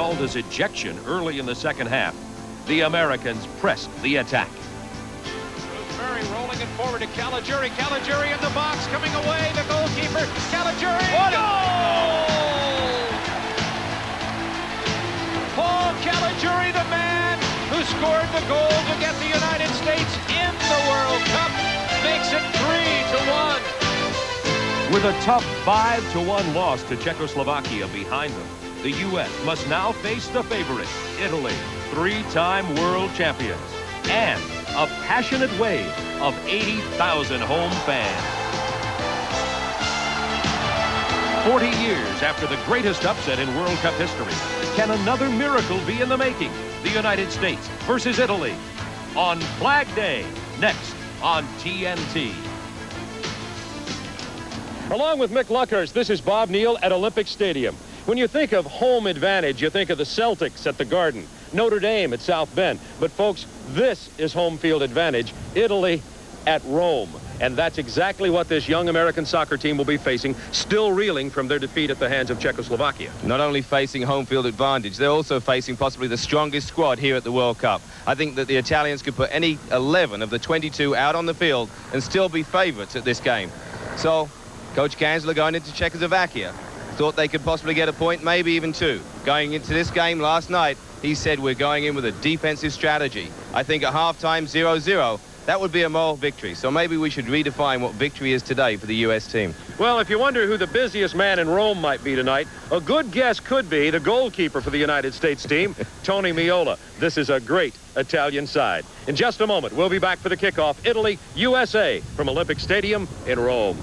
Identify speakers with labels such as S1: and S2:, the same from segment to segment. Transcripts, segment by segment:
S1: called as ejection early in the second half, the Americans pressed the attack.
S2: Murray rolling it forward to Caligiuri. Caligiuri in the box, coming away. The goalkeeper, Caligiuri. What goal! Paul Caligiuri, the man who scored the goal to get the United States in the World Cup, makes it 3-1.
S1: With a tough 5-1 loss to Czechoslovakia behind them, the U.S. must now face the favorite, Italy, three-time world champions, and a passionate wave of 80,000 home fans. 40 years after the greatest upset in World Cup history, can another miracle be in the making? The United States versus Italy on Flag Day, next on TNT. Along with Mick Luckhurst, this is Bob Neal at Olympic Stadium. When you think of home advantage, you think of the Celtics at the Garden, Notre Dame at South Bend. But folks, this is home field advantage, Italy at Rome. And that's exactly what this young American soccer team will be facing, still reeling from their defeat at the hands of Czechoslovakia.
S3: Not only facing home field advantage, they're also facing possibly the strongest squad here at the World Cup. I think that the Italians could put any 11 of the 22 out on the field and still be favorites at this game. So, Coach Gansler going into Czechoslovakia thought they could possibly get a point, maybe even two. Going into this game last night, he said we're going in with a defensive strategy. I think at halftime 0-0, that would be a moral victory. So maybe we should redefine what victory is today for the U.S. team.
S1: Well, if you wonder who the busiest man in Rome might be tonight, a good guess could be the goalkeeper for the United States team, Tony Meola. This is a great Italian side. In just a moment, we'll be back for the kickoff, Italy, USA, from Olympic Stadium in Rome.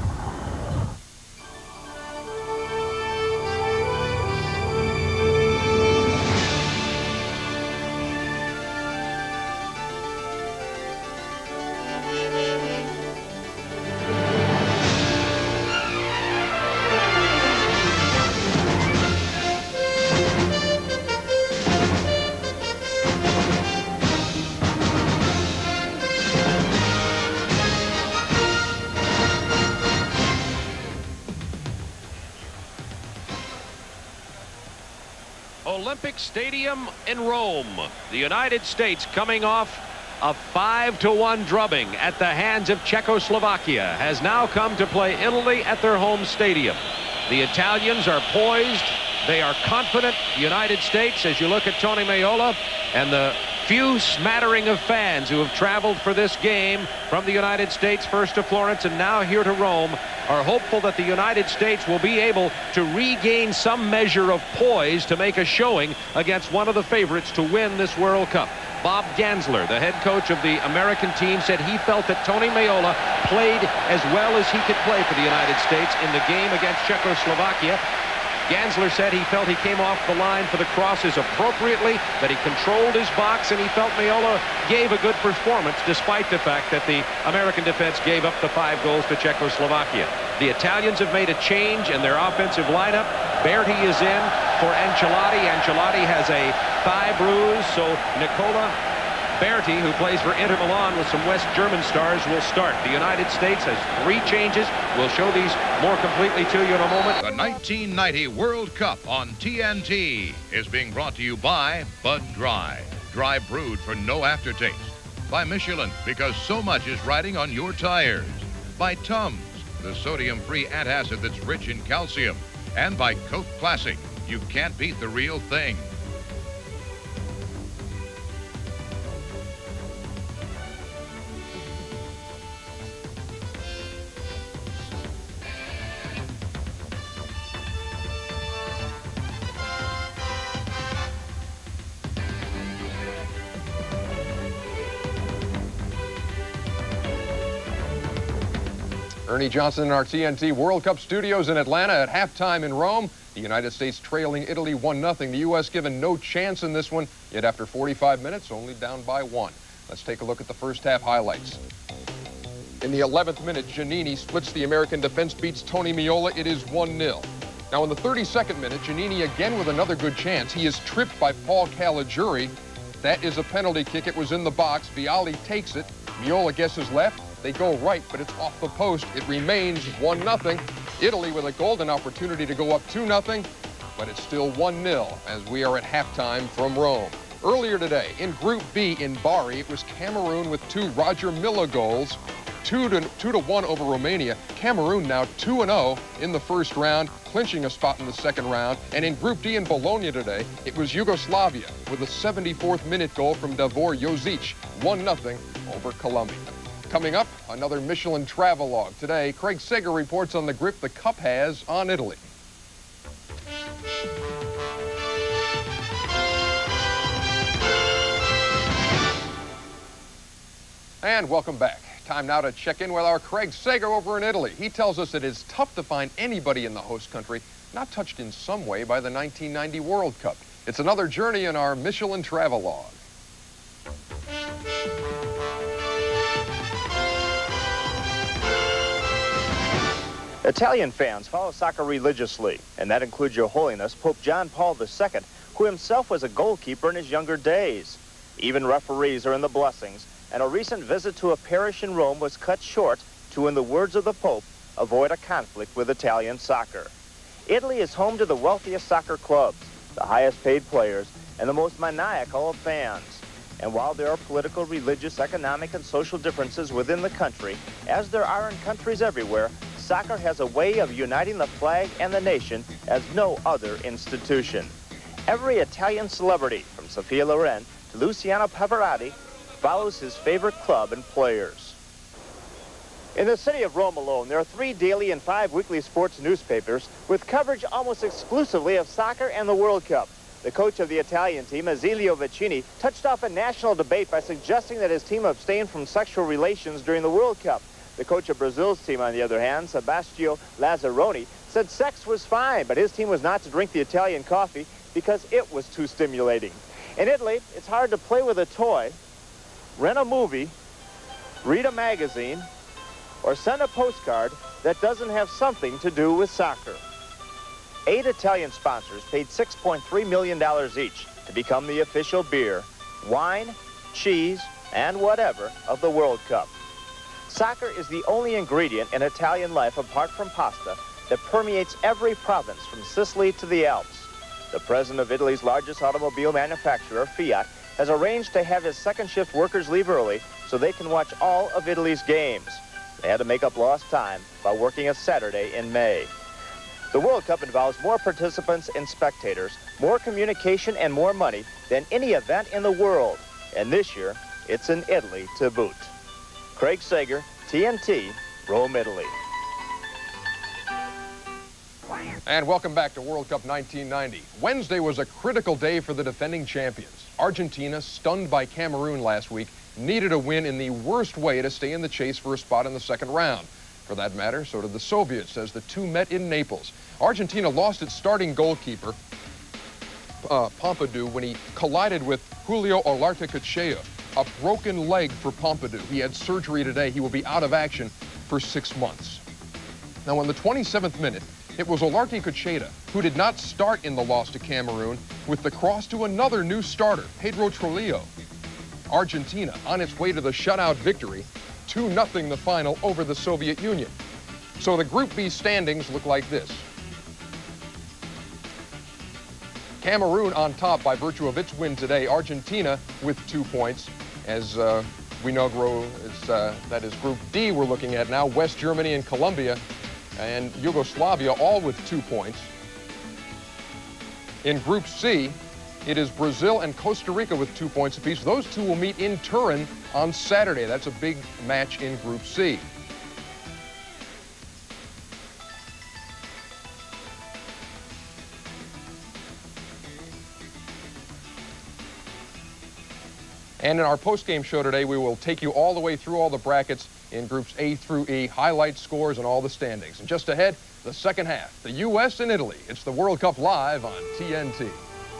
S1: Olympic Stadium in Rome. The United States coming off a 5-1 drubbing at the hands of Czechoslovakia has now come to play Italy at their home stadium. The Italians are poised. They are confident. The United States, as you look at Tony Meola and the few smattering of fans who have traveled for this game from the United States, first to Florence and now here to Rome, are hopeful that the United States will be able to regain some measure of poise to make a showing against one of the favorites to win this World Cup. Bob Gansler, the head coach of the American team, said he felt that Tony Meola played as well as he could play for the United States in the game against Czechoslovakia. Gansler said he felt he came off the line for the crosses appropriately, that he controlled his box, and he felt Meola gave a good performance despite the fact that the American defense gave up the 5 goals to Czechoslovakia. The Italians have made a change in their offensive lineup. Berti is in for Ancelotti. Ancelotti has a thigh bruise, so Nicola Berti, who plays for Inter Milan with some West German stars, will start. The United States has 3 changes. We'll show these more completely to you in a moment.
S4: The 1990 World Cup on TNT is being brought to you by Bud Dry. Dry brewed for no aftertaste. By Michelin, because so much is riding on your tires. By Tums, the sodium-free antacid that's rich in calcium. And by Coke Classic. You can't beat the real thing.
S5: Ernie Johnson in our TNT World Cup studios in Atlanta at halftime in Rome. The United States trailing Italy 1-0. The U.S. given no chance in this one, yet after 45 minutes, only down by 1. Let's take a look at the first half highlights. In the 11th minute, Giannini splits the American defense, beats Tony Meola. It is 1-0. Now in the 32nd minute, Giannini again with another good chance. He is tripped by Paul Caligiuri. That is a penalty kick. It was in the box. Vialli takes it. Meola guesses left. They go right, but it's off the post. It remains 1-0. Italy with a golden opportunity to go up 2-0, but it's still 1-0 as we are at halftime from Rome. Earlier today, in Group B in Bari, it was Cameroon with 2 Roger Milla goals, 2-1 over Romania. Cameroon now 2-0 in the first round, clinching a spot in the second round. And in Group D in Bologna today, it was Yugoslavia with a 74th minute goal from Davor Jozic, 1-0 over Colombia. Coming up, another Michelin travelogue. Today, Craig Sager reports on the grip the Cup has on Italy. And welcome back. Time now to check in with our Craig Sager over in Italy. He tells us it is tough to find anybody in the host country not touched in some way by the 1990 World Cup. It's another journey in our Michelin travelogue.
S6: Italian fans follow soccer religiously, and that includes Your Holiness, Pope John Paul II, who himself was a goalkeeper in his younger days. Even referees are in the blessings, and a recent visit to a parish in Rome was cut short to, in the words of the Pope, avoid a conflict with Italian soccer. Italy is home to the wealthiest soccer clubs, the highest paid players, and the most maniacal of fans. And while there are political, religious, economic, and social differences within the country, as there are in countries everywhere, soccer has a way of uniting the flag and the nation as no other institution. Every Italian celebrity, from Sophia Loren to Luciano Pavarotti, follows his favorite club and players. In the city of Rome alone, there are 3 daily and 5 weekly sports newspapers with coverage almost exclusively of soccer and the World Cup. The coach of the Italian team, Azeglio Vicini, touched off a national debate by suggesting that his team abstain from sexual relations during the World Cup. The coach of Brazil's team, on the other hand, Sebastião Lazzaroni, said sex was fine, but his team was not to drink the Italian coffee because it was too stimulating. In Italy, it's hard to play with a toy, rent a movie, read a magazine, or send a postcard that doesn't have something to do with soccer. 8 Italian sponsors paid $6.3 million each to become the official beer, wine, cheese, and whatever of the World Cup. Soccer is the only ingredient in Italian life, apart from pasta, that permeates every province from Sicily to the Alps. The president of Italy's largest automobile manufacturer, Fiat, has arranged to have his second shift workers leave early so they can watch all of Italy's games. They had to make up lost time by working a Saturday in May. The World Cup involves more participants and spectators, more communication and more money than any event in the world. And this year, it's in Italy to boot. Craig Sager, TNT, Rome, Italy.
S5: And welcome back to World Cup 1990. Wednesday was a critical day for the defending champions. Argentina, stunned by Cameroon last week, needed a win in the worst way to stay in the chase for a spot in the second round. For that matter, so did the Soviets, as the two met in Naples. Argentina lost its starting goalkeeper, Pompidou, when he collided with Julio Olarte-Cochea. A broken leg for Pompidou. He had surgery today. He will be out of action for 6 months. Now, in the 27th minute, it was Olarte-Cochea who did not start in the loss to Cameroon with the cross to another new starter, Pedro Trujillo. Argentina on its way to the shutout victory, 2-0 the final over the Soviet Union. So the Group B standings look like this. Cameroon on top by virtue of its win today. Argentina with 2 points. As we know, that is Group D we're looking at now. West Germany and Colombia and Yugoslavia all with 2 points. In Group C, it is Brazil and Costa Rica with 2 points apiece. Those two will meet in Turin on Saturday. That's a big match in Group C. And in our post-game show today, we will take you all the way through all the brackets in Groups A through E, highlight scores and all the standings. And just ahead, the second half, the U.S. and Italy. It's the World Cup live on TNT.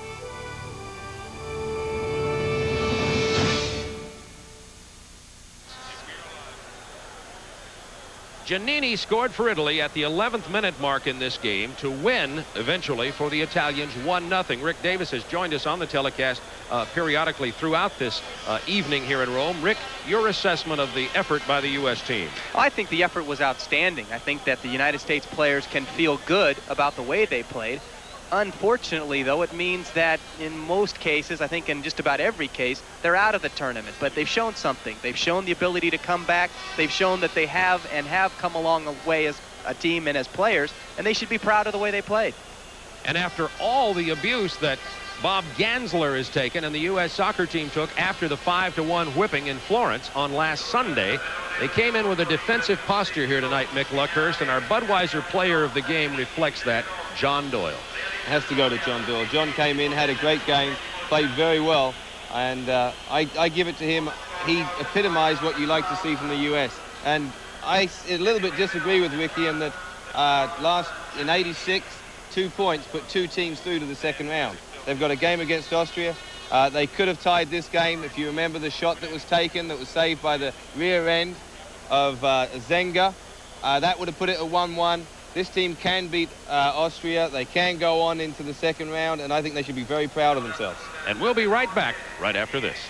S1: Giannini scored for Italy at the 11th minute mark in this game to win eventually for the Italians 1-0. Rick Davis has joined us on the telecast periodically throughout this evening here in Rome. Rick, your assessment of the effort by the U.S. team?
S7: I think the effort was outstanding. I think that the United States players can feel good about the way they played. Unfortunately, though, it means that in most cases, I think in just about every case, they're out of the tournament. But they've shown something. They've shown the ability to come back. They've shown that they have come a long way as a team and as players, and they should be proud of the way they played.
S1: And after all the abuse that Bob Gansler has taken and the U.S. soccer team took after the 5-1 whipping in Florence on last Sunday, they came in with a defensive posture here tonight, Mick Luckhurst, and our Budweiser player of the game reflects that, John Doyle.
S3: Has to go to John Doyle. John came in, had a great game, played very well, and I give it to him. He epitomized what you like to see from the U.S. And I a little bit disagree with Ricky in that in '86, 2 points put 2 teams through to the second round. They've got a game against Austria. They could have tied this game if you remember the shot that was taken, that was saved by the rear end of Zenga. That would have put it at 1-1. This team can beat Austria. They can go on into the second round, and I think they should be very proud of themselves.
S1: And we'll be right back right after this.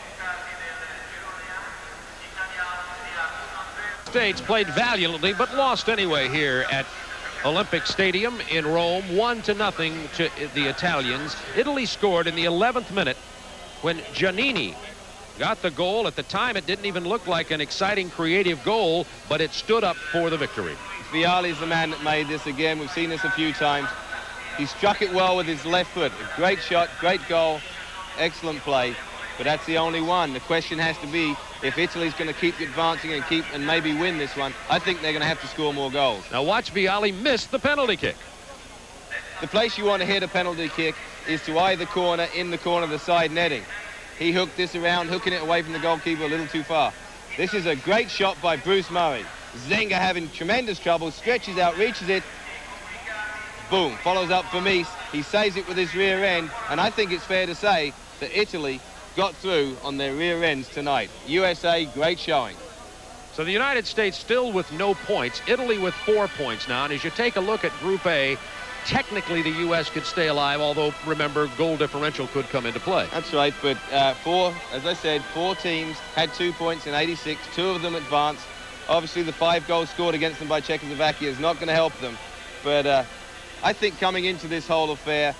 S1: States played valiantly but lost anyway here at Olympic Stadium in Rome, 1-0 to the Italians. Italy scored in the 11th minute when Giannini got the goal. At the time, it didn't even look like an exciting, creative goal, but it stood up for the victory.
S3: Vialli's the man that made this again. We've seen this a few times. He struck it well with his left foot. A great shot, great goal, excellent play. But that's the only one. The question has to be, if Italy's going to keep advancing and maybe win this one, I think they're going to have to score more goals.
S1: Now watch Vialli miss the penalty kick.
S3: The place you want to hit a penalty kick is to either corner, in the corner of the side netting. He hooked this around, hooking it away from the goalkeeper a little too far. This is a great shot by Bruce Murray. Zenga having tremendous trouble, stretches out, reaches it. Boom, follows up Vermees. He saves it with his rear end, and I think it's fair to say that Italy got through on their rear ends tonight. USA, great showing.
S1: So the United States still with no points. Italy with 4 points now. And as you take a look at Group A, technically the U.S. could stay alive, although, remember, goal differential could come into play.
S3: That's right, but as I said, 4 teams had 2 points in '86. 2 of them advanced. Obviously, the 5 goals scored against them by Czechoslovakia is not going to help them. But I think coming into this whole affair,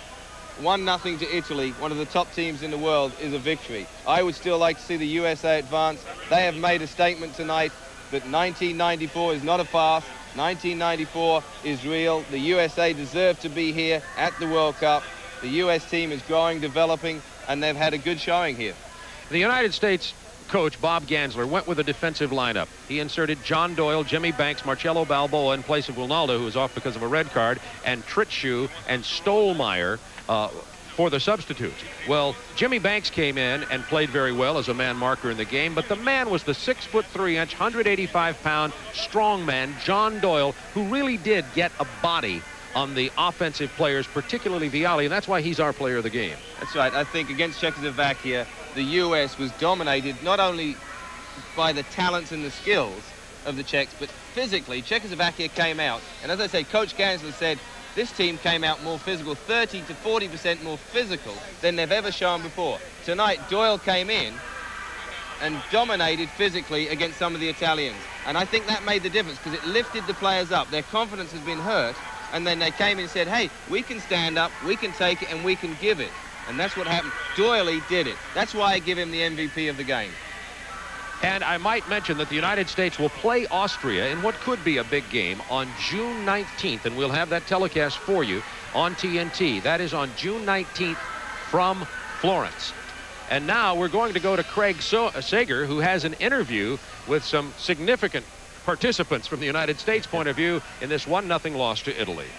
S3: 1-0 to Italy, one of the top teams in the world, is a victory. I would still like to see the USA advance. They have made a statement tonight that 1994 is not a farce. 1994 is real. The USA deserve to be here at the World Cup. The US team is growing, developing, and they've had a good showing here.
S1: The United States coach, Bob Gansler, went with a defensive lineup. He inserted John Doyle, Jimmy Banks, Marcelo Balboa in place of Ronaldo, who was off because of a red card, and Tritschu and Stolmeyer for the substitutes. Well, Jimmy Banks came in and played very well as a man marker in the game, but the man was the 6'3", 185-pound strong man, John Doyle, who really did get a body on the offensive players, particularly Vialli, and that's why he's our player of the game.
S3: That's right. I think against Czechoslovakia, the U.S. was dominated not only by the talents and the skills of the Czechs, but physically, Czechoslovakia came out, and as I say, Coach Gansler said, this team came out more physical, 30 to 40% more physical than they've ever shown before. Tonight, Doyle came in and dominated physically against some of the Italians. And I think that made the difference because it lifted the players up. Their confidence has been hurt. And then they came in and said, hey, we can stand up, we can take it, and we can give it. And that's what happened. Doyle did it. That's why I give him the MVP of the game.
S1: And I might mention that the United States will play Austria in what could be a big game on June 19th, and we'll have that telecast for you on TNT. That is on June 19th from Florence. And now we're going to go to Craig Sager, who has an interview with some significant participants from the United States point of view in this 1-0 loss to Italy.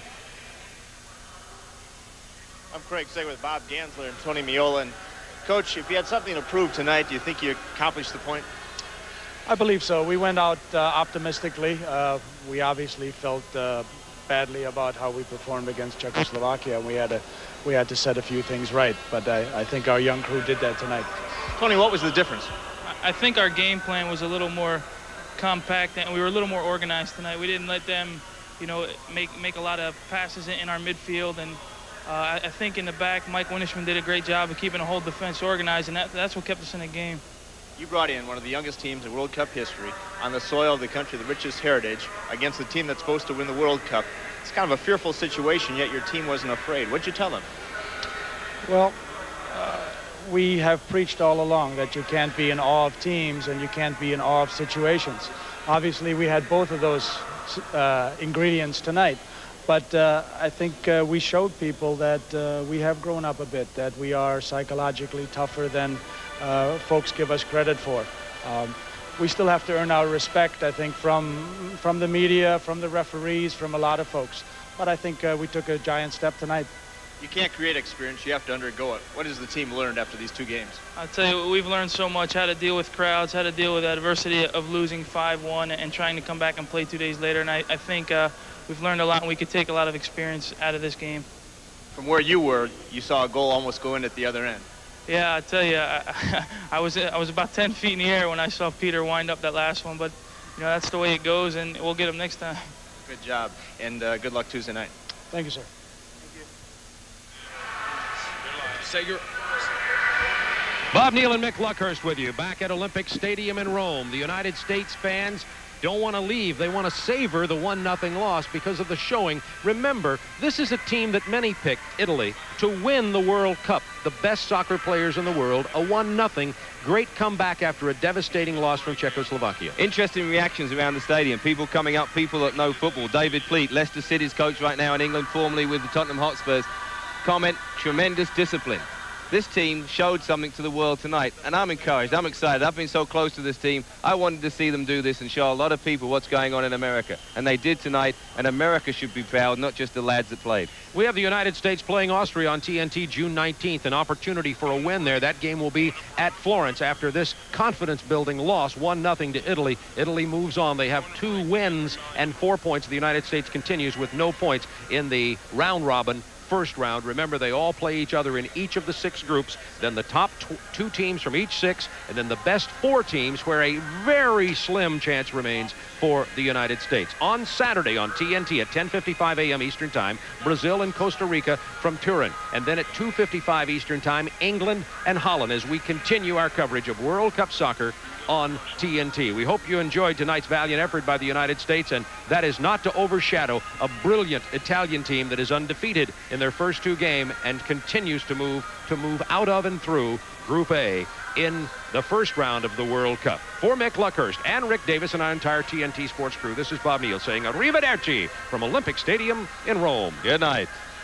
S6: I'm Craig Sager with Bob Gansler and Tony Meola. And Coach, if you had something to prove tonight, do you think you accomplished the point?
S8: I believe so. We went out optimistically. We obviously felt badly about how we performed against Czechoslovakia, and we had to set a few things right. But I think our young crew did that tonight.
S6: Tony, what was the difference?
S9: I think our game plan was a little more compact, and we were a little more organized tonight. We didn't let them, make a lot of passes in our midfield, and I think in the back, Mike Winishman did a great job of keeping the whole defense organized, and that's what kept us in the game.
S6: You brought in one of the youngest teams in World Cup history on the soil of the country, the richest heritage, against the team that's supposed to win the World Cup. It's kind of a fearful situation, yet your team wasn't afraid. What'd you tell them?
S8: Well, we have preached all along that you can't be in awe of teams and you can't be in awe of situations. Obviously, we had both of those ingredients tonight. But I think we showed people that we have grown up a bit, that we are psychologically tougher than folks give us credit for. We still have to earn our respect, I think, from the media, from the referees, from a lot of folks. But I think we took a giant step tonight.
S6: You can't create experience, you have to undergo it. What has the team learned after these two games?
S9: I'll tell you, we've learned so much, how to deal with crowds, how to deal with adversity of losing 5-1 and trying to come back and play 2 days later. And I think we've learned a lot, and we could take a lot of experience out of this game.
S6: From where you were, you saw a goal almost go in at the other end.
S9: Yeah, I tell you, I was about 10 feet in the air when I saw Peter wind up that last one, but you know, that's the way it goes, and we'll get him next time.
S6: Good job, and good luck Tuesday night.
S8: Thank you, sir.
S1: Bob Neal and Mick Luckhurst with you back at Olympic Stadium in Rome. The United States fans don't want to leave. They want to savor the 1-0 loss because of the showing. Remember, this is a team that many picked, Italy, to win the World Cup. The best soccer players in the world. A 1-0 great comeback after a devastating loss from Czechoslovakia.
S3: Interesting reactions around the stadium. People coming up, people that know football. David Pleat, Leicester City's coach right now in England, formerly with the Tottenham Hotspurs, comment, tremendous discipline. This team showed something to the world tonight, and I'm encouraged. I'm excited. I've been so close to this team. I wanted to see them do this and show a lot of people what's going on in America. And they did tonight, and America should be proud, not just the lads that played.
S1: We have the United States playing Austria on TNT June 19th, an opportunity for a win there. That game will be at Florence after this confidence-building loss, 1-0 to Italy. Italy moves on. They have 2 wins and 4 points. The United States continues with no points in the round-robin first round. Remember, they all play each other in each of the 6 groups, then the top 2 teams from each 6, and then the best 4 teams, where a very slim chance remains for the United States. On Saturday on TNT at 10:55 a.m. Eastern Time, Brazil and Costa Rica from Turin. And then at 2:55 Eastern Time, England and Holland, as we continue our coverage of World Cup soccer on TNT. We hope you enjoyed tonight's valiant effort by the United States, and that is not to overshadow a brilliant Italian team that is undefeated in their first 2 games and continues to move out of and through Group A in the first round of the World Cup. For Mick Luckhurst and Rick Davis and our entire TNT sports crew, this is Bob Neal saying arrivederci from Olympic Stadium in Rome.
S3: Good night.